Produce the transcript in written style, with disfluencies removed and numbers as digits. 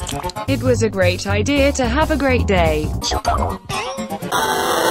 It was a great idea to have a great day. Csupo.